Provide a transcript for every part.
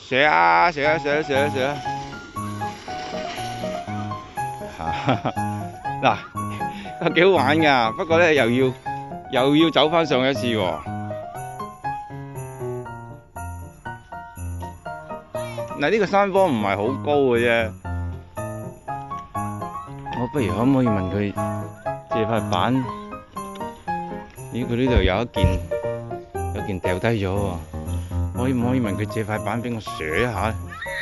射啊射啊射啊射啊射啊！嗱，幾好玩㗎，不過咧又要走翻上一次喎。嗱，呢個山坡唔係好高嘅啫，我不如可唔可以問佢借塊板？咦，佢呢度有一件掉低咗喎，可唔可以問佢借塊板俾我寫一下？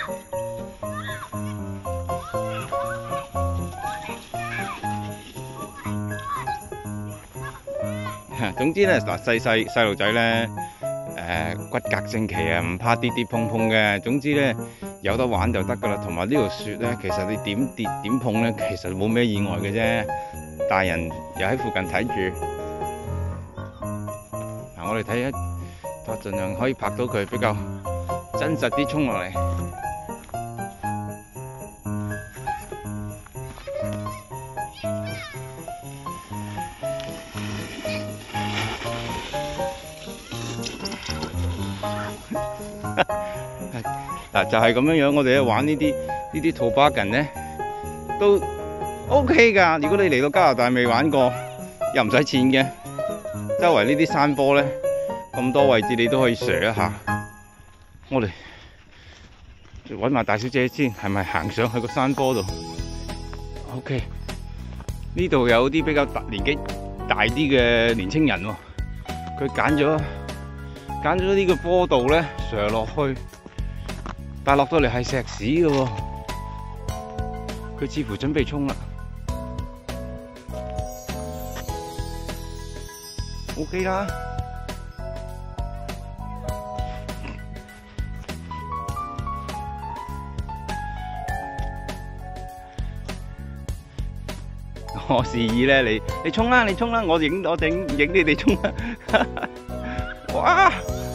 總之咧，嗱細路仔咧，骨骼精奇啊，唔怕跌跌碰碰嘅。總之咧，有得玩就得噶啦。同埋呢度雪咧，其實你點跌點碰咧，其實冇咩意外嘅啫。大人又喺附近睇住。嗱，我哋睇我盡量可以拍到佢比較真實啲衝落嚟。嗱，就係咁樣樣，我哋玩呢啲toboggan咧都 OK 㗎。如果你嚟到加拿大未玩過，又唔使錢嘅，周圍呢啲山坡咧咁多位置你都可以sure一下。我哋揾埋大小姐先，係咪行上去個山坡度 ？OK， 呢度有啲比較年紀大啲嘅年青人喎，佢揀咗呢個坡度咧sure落去。但落到嚟係石屎嘅喎，佢似乎準備衝啦。OK 啦，我示意咧，你衝啦，你衝啦，我影你哋衝啦。哇！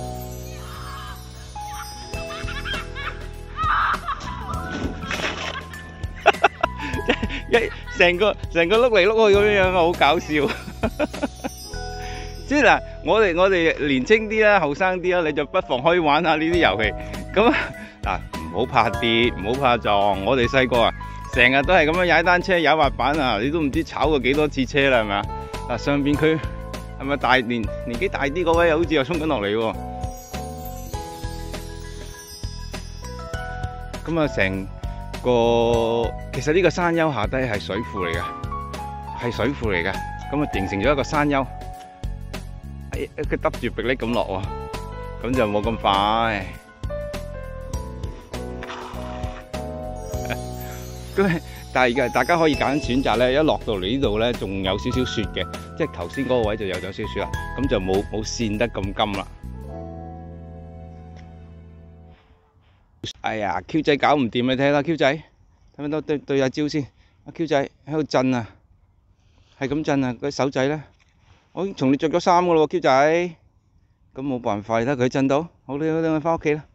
成個碌嚟碌去咁樣樣，好搞笑。即係嗱，我哋年青啲啦，後生啲啦，你就不妨可以玩下呢啲遊戲。咁嗱，唔好怕跌，唔好怕撞。我哋細個啊，成日都係咁樣踩單車、踩滑板啊，你都唔知炒過幾多次車啦，係咪啊？嗱，上邊佢係咪年紀大啲嗰位，好似又衝緊落嚟喎。咁啊，成個其實呢個山丘下低係水庫嚟嘅，係水庫嚟嘅，咁啊形成咗一個山丘，佢揼住迫力咁落喎，咁就冇咁快。咁但係而家大家可以選擇咧，一落到嚟呢度咧，仲有少少雪嘅，即係頭先嗰個位就有咗少少啦，咁就冇跣得咁金啦。哎呀 ，Q 仔搞唔掂，你睇啦 ，Q 仔，睇唔睇對下焦先？阿 Q 仔喺度震啊，係咁震啊，個手仔咧，我已經從你着咗衫噶咯喎 ，Q 仔，咁冇辦法，睇佢震到，好啦，我翻屋企啦。